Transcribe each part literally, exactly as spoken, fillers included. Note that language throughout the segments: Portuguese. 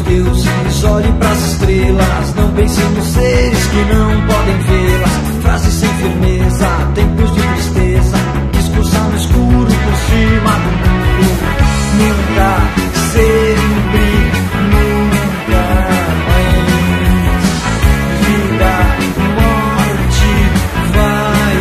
aos deuses, olhe pras estrelas, não pense nos seres que não podem vê-las. Frases sem firmeza, tempos de tristeza, discussão no escuro por cima do mundo. Nunca, sempre, nunca mais. Vida, morte, vai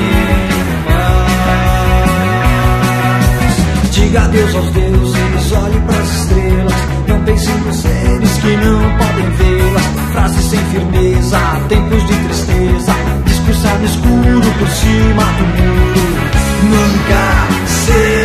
em paz. Diga adeus aos deuses, olhe pras estrelas, não pense nos seres que não podem vê-las. Frases sem firmeza, tempos de tristeza, discussão no escuro por cima do muro. Nunca será.